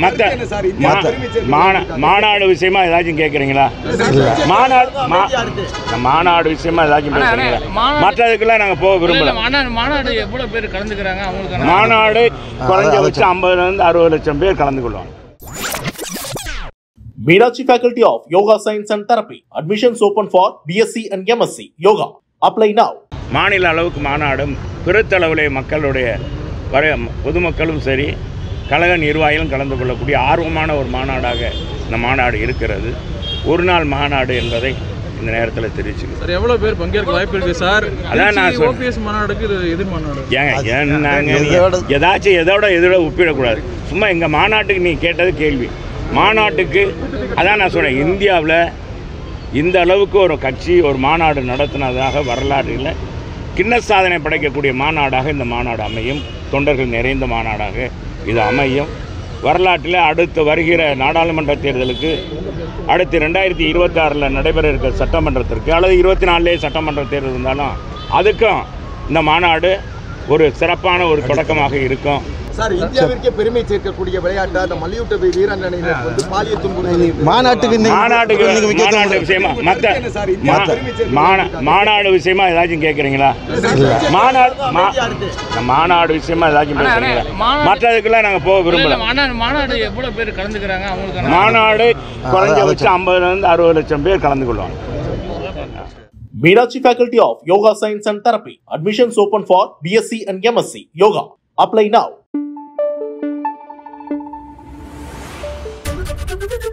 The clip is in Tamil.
மாநாடு விஷயமா ஏதாச்சும் கேட்குறீங்களா? மாநாடு விஷயமா ஏதாச்சும் பேசுறீங்களா? மற்றதுக்கெல்லாம் நாங்கள் போக விரும்பல. மாநாடு எவ்வளோ பேர் கலந்துக்கிறாங்க? அவங்களுக்கு மாநாடு குறைஞ்சபட்சம் 50,000 60 லட்சம் பேர் கலந்து கொள்வாங்க. Meenakshi Faculty of Yoga Science and Therapy. Admissions open for BSc and MSc Yoga. Apply now. மாநில அளவுக்கு மாநாடும் பெருத்தளவிலே மக்களுடைய பொதுமக்களும் சரி கழக நிர்வாகிகளும் கலந்து கொள்ளக்கூடிய ஆர்வமான ஒரு மாநாடாக இந்த மாநாடு இருக்கிறது. ஒரு நாள் மாநாடு என்பதை இந்த நேரத்தில் தெரிவிச்சுக்கிறேன். சார், எவ்வளோ பேர் பங்கேற்க வாய்ப்பு இருக்குது சார்? அதான் நான் ஓபிஎஸ் மாநாடுக்கு இது எதிர் மாநாடு. ஏங்க நாங்கள் ஏதாச்சும் எதோட ஒப்பிடக்கூடாது. சும்மா எங்கள் மாநாட்டுக்கு நீ கேட்டது கேள்வி. மாநாட்டுக்கு அதான் நான் சொன்னேன், இந்தியாவில் இந்த அளவுக்கு ஒரு கட்சி ஒரு மாநாடு நடத்தினதாக வரலாற்றில் கின்னஸ் சாதனை படைக்கக்கூடிய மாநாடாக இந்த மாநாடு அமையும். தொண்டர்கள் நிறைந்த மாநாடாக இது அமையும். வரலாற்றில் அடுத்து வருகிற நாடாளுமன்ற தேர்தலுக்கு அடுத்து 2026 நடைபெற இருக்கிற சட்டமன்றத்திற்கு அல்லது 24 சட்டமன்ற தேர்தல் இருந்தாலும் அதுக்கும் இந்த மாநாடு ஒரு சிறப்பான ஒரு தொடக்கமாக இருக்கும். சார், இந்தியாவிற்கே பெருமை சேர்க்கக்கூடிய விளையாட்டு அந்த மல்யுத்த வீராங்கனையினர் வந்து பாலியல் துன்புறுத்தல் மாநாடு விஷயமா ஏதாச்சும் கேட்குறீங்களா? மாநாடு விஷயமா ஏதாச்சும் பேசுறீங்களா? மற்றதுக்கெல்லாம் நாங்கள் போக விரும்பல. மாநாடு எவ்வளோ பேர் கலந்துக்கிறாங்க? அவங்களுக்கு மாநாடு குறைஞ்சபட்சம் 50,000 60 லட்சம் பேர் கலந்து கொள்வாங்க. Meenakshi Faculty of Yoga Science and Therapy. Admissions open for BSc and MSc Yoga. Apply now.